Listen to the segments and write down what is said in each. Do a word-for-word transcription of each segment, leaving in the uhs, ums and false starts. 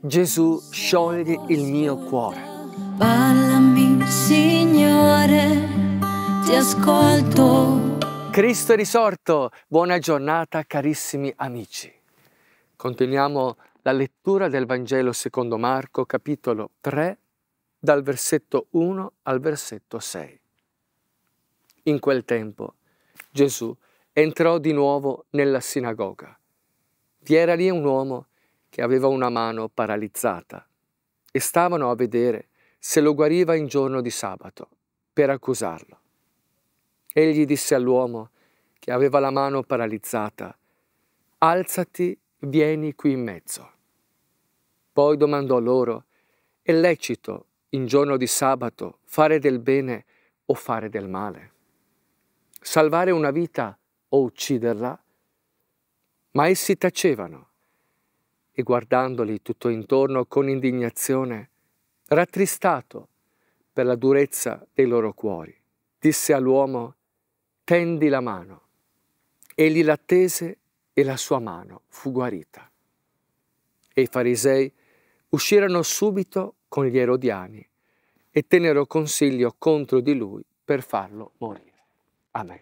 Gesù, sciogli il mio cuore. Parlami, Signore, ti ascolto. Cristo è risorto! Buona giornata carissimi amici. Continuiamo la lettura del Vangelo secondo Marco, capitolo tre, dal versetto uno al versetto sei. In quel tempo Gesù entrò di nuovo nella sinagoga. Vi era lì un uomo che aveva una mano paralizzata e stavano a vedere se lo guariva in giorno di sabato per accusarlo. Egli disse all'uomo che aveva la mano paralizzata: alzati, vieni qui in mezzo. Poi domandò loro: è lecito in giorno di sabato fare del bene o fare del male? Salvare una vita o ucciderla? Ma essi tacevano e guardandoli tutto intorno con indignazione, rattristato per la durezza dei loro cuori, disse all'uomo: tendi la mano. Egli la tese e la sua mano fu guarita. E i farisei uscirono subito con gli erodiani e tennero consiglio contro di lui per farlo morire. Amen.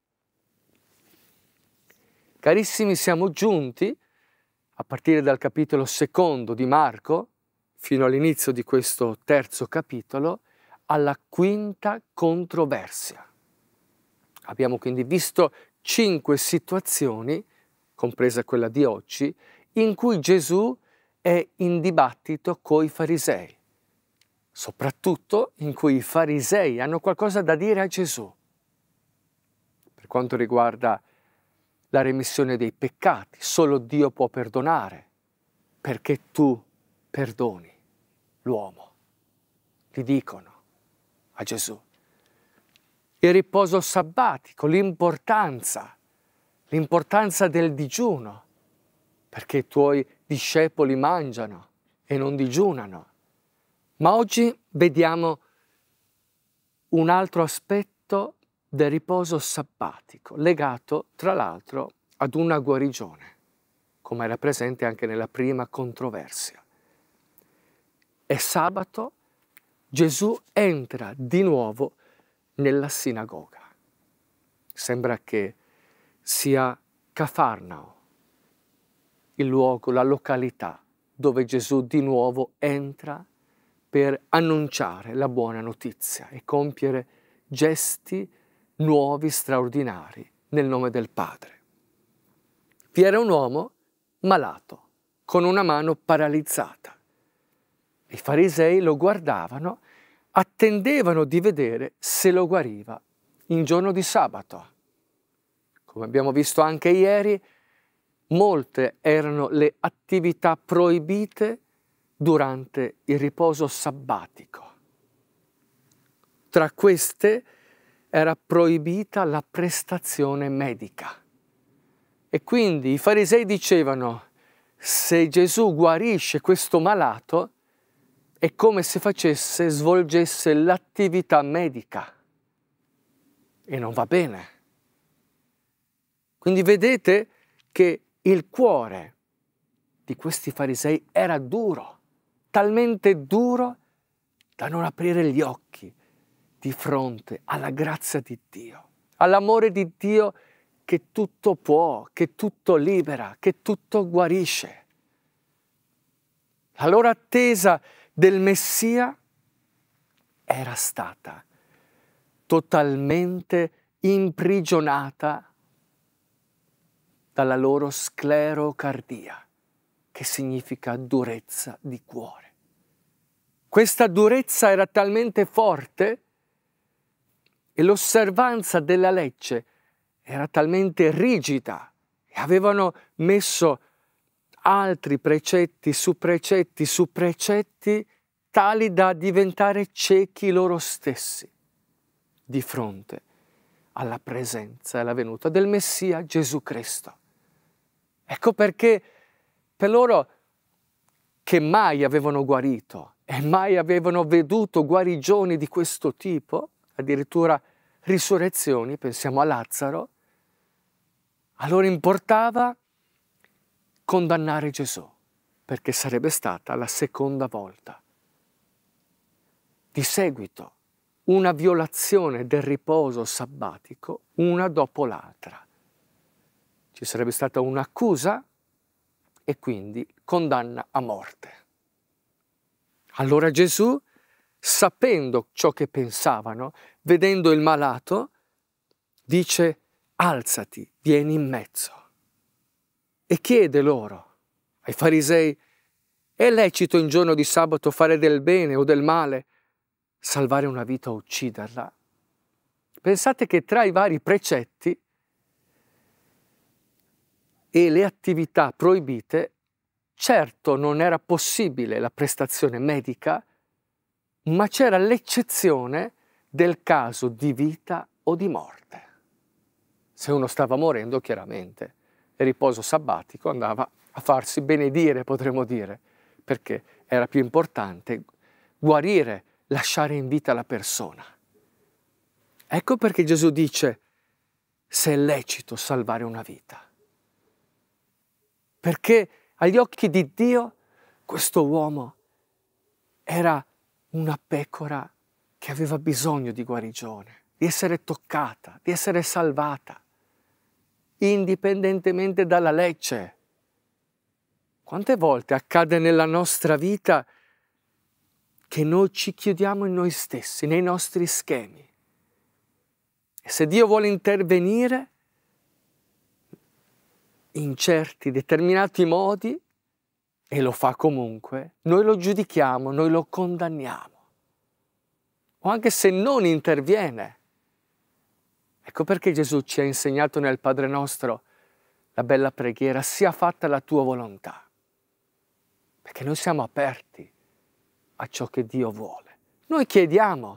Carissimi, siamo giunti, a partire dal capitolo secondo di Marco, fino all'inizio di questo terzo capitolo, alla quinta controversia. Abbiamo quindi visto cinque situazioni, compresa quella di oggi, in cui Gesù è in dibattito coi farisei, soprattutto in cui i farisei hanno qualcosa da dire a Gesù. Per quanto riguarda la remissione dei peccati, solo Dio può perdonare, perché tu perdoni l'uomo, gli dicono a Gesù. Il riposo sabbatico, l'importanza, l'importanza del digiuno, perché i tuoi discepoli mangiano e non digiunano. Ma oggi vediamo un altro aspetto del riposo sabbatico, legato tra l'altro ad una guarigione, come era presente anche nella prima controversia. È sabato, Gesù entra di nuovo nella sinagoga. Sembra che sia Cafarnao il luogo, la località dove Gesù di nuovo entra per annunciare la buona notizia e compiere gesti nuovi, straordinari, nel nome del Padre. Vi era un uomo malato, con una mano paralizzata. I farisei lo guardavano, attendevano di vedere se lo guariva in giorno di sabato. Come abbiamo visto anche ieri, molte erano le attività proibite durante il riposo sabbatico. Tra queste era proibita la prestazione medica. E quindi i farisei dicevano: se Gesù guarisce questo malato, è come se facesse, svolgesse l'attività medica. E non va bene. Quindi vedete che il cuore di questi farisei era duro, talmente duro da non aprire gli occhi di fronte alla grazia di Dio, all'amore di Dio che tutto può, che tutto libera, che tutto guarisce. La loro attesa del Messia era stata totalmente imprigionata dalla loro sclerocardia, che significa durezza di cuore. Questa durezza era talmente forte e l'osservanza della legge era talmente rigida e avevano messo altri precetti su precetti su precetti tali da diventare ciechi loro stessi di fronte alla presenza e alla venuta del Messia Gesù Cristo. Ecco perché per loro, che mai avevano guarito e mai avevano veduto guarigioni di questo tipo, addirittura risurrezioni, pensiamo a Lazzaro, a loro importava condannare Gesù, perché sarebbe stata la seconda volta. Di seguito, una violazione del riposo sabbatico, una dopo l'altra. Ci sarebbe stata un'accusa e quindi condanna a morte. Allora Gesù, sapendo ciò che pensavano, vedendo il malato, dice: alzati, vieni in mezzo. E chiede loro, ai farisei: è lecito in giorno di sabato fare del bene o del male, salvare una vita o ucciderla? Pensate che tra i vari precetti e le attività proibite, certo non era possibile la prestazione medica, ma c'era l'eccezione del caso di vita o di morte. Se uno stava morendo, chiaramente, il riposo sabbatico andava a farsi benedire, potremmo dire, perché era più importante guarire, lasciare in vita la persona. Ecco perché Gesù dice: se è lecito salvare una vita. Perché agli occhi di Dio questo uomo era una pecora che aveva bisogno di guarigione, di essere toccata, di essere salvata, indipendentemente dalla legge. Quante volte accade nella nostra vita che noi ci chiudiamo in noi stessi, nei nostri schemi. E se Dio vuole intervenire in certi determinati modi, e lo fa comunque, noi lo giudichiamo, noi lo condanniamo. O anche se non interviene. Ecco perché Gesù ci ha insegnato nel Padre Nostro la bella preghiera: sia fatta la tua volontà. Perché noi siamo aperti a ciò che Dio vuole. Noi chiediamo,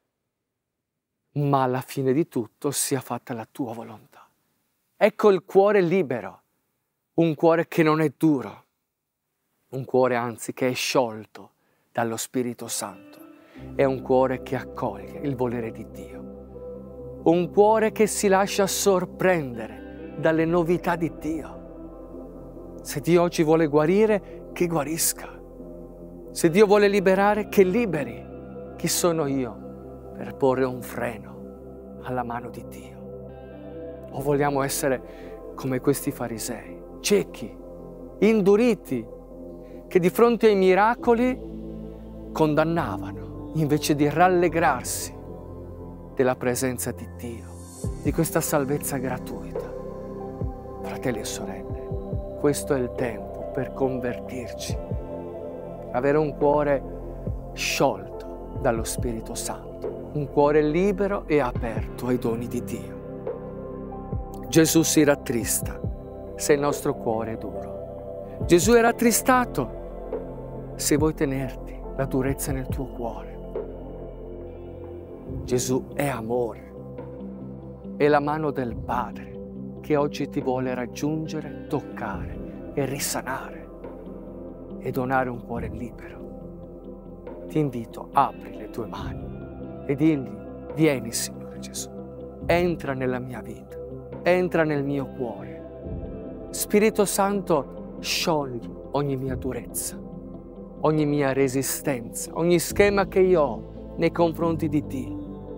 ma alla fine di tutto sia fatta la tua volontà. Ecco il cuore libero, un cuore che non è duro, un cuore anzi che è sciolto dallo Spirito Santo. È un cuore che accoglie il volere di Dio, un cuore che si lascia sorprendere dalle novità di Dio. Se Dio oggi vuole guarire, che guarisca. Se Dio vuole liberare, che liberi. Chi sono io per porre un freno alla mano di Dio? O vogliamo essere come questi farisei, ciechi, induriti, che di fronte ai miracoli condannavano invece di rallegrarsi della presenza di Dio, di questa salvezza gratuita? Fratelli e sorelle, questo è il tempo per convertirci, avere un cuore sciolto dallo Spirito Santo, un cuore libero e aperto ai doni di Dio. Gesù si rattrista se il nostro cuore è duro. Gesù è rattristato se vuoi tenerti la durezza nel tuo cuore. Gesù è amore, è la mano del Padre che oggi ti vuole raggiungere, toccare e risanare e donare un cuore libero. Ti invito, apri le tue mani e digli: vieni Signore Gesù, entra nella mia vita, entra nel mio cuore. Spirito Santo, sciogli ogni mia durezza, ogni mia resistenza, ogni schema che io ho nei confronti di Dio.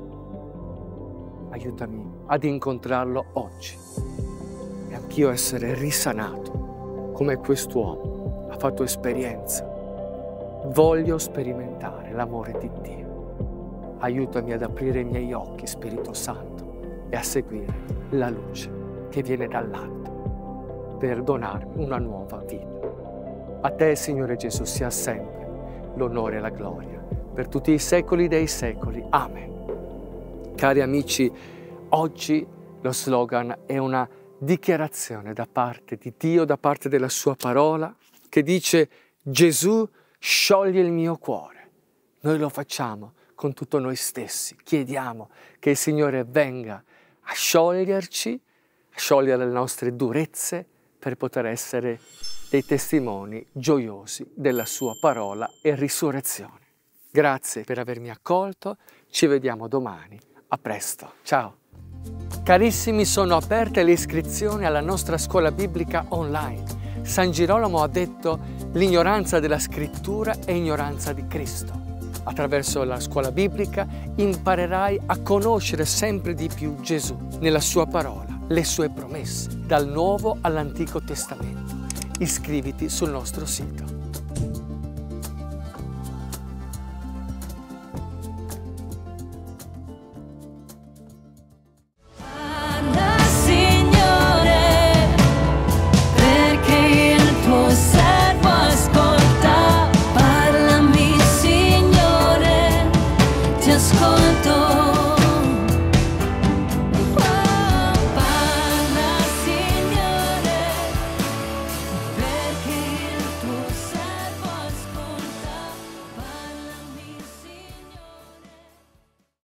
Aiutami ad incontrarlo oggi e anch'io essere risanato come quest'uomo ha fatto esperienza. Voglio sperimentare l'amore di Dio. Aiutami ad aprire i miei occhi, Spirito Santo, e a seguire la luce che viene dall'alto per donarmi una nuova vita. A te, Signore Gesù, sia sempre l'onore e la gloria per tutti i secoli dei secoli. Amen. Cari amici, oggi lo slogan è una dichiarazione da parte di Dio, da parte della sua parola, che dice: Gesù scioglie il mio cuore. Noi lo facciamo con tutto noi stessi. Chiediamo che il Signore venga a scioglierci, a sciogliere le nostre durezze per poter essere dei testimoni gioiosi della sua parola e risurrezione. Grazie per avermi accolto, ci vediamo domani. A presto, ciao! Carissimi, sono aperte le iscrizioni alla nostra scuola biblica online. San Girolamo ha detto: l'ignoranza della scrittura è ignoranza di Cristo. Attraverso la scuola biblica imparerai a conoscere sempre di più Gesù nella sua parola, le sue promesse, dal Nuovo all'Antico Testamento. Iscriviti sul nostro sito.